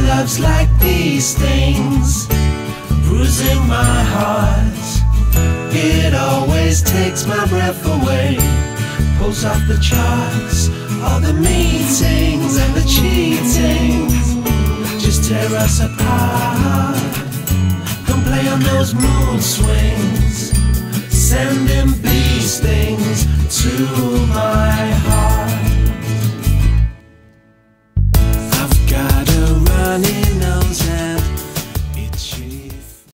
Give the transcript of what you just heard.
love's like these things, bruising my heart. It always takes my breath away. Pulls off the charts, all the meetings and the cheating just tear us apart. Come play on those mood swings, sending bee stings to my heart.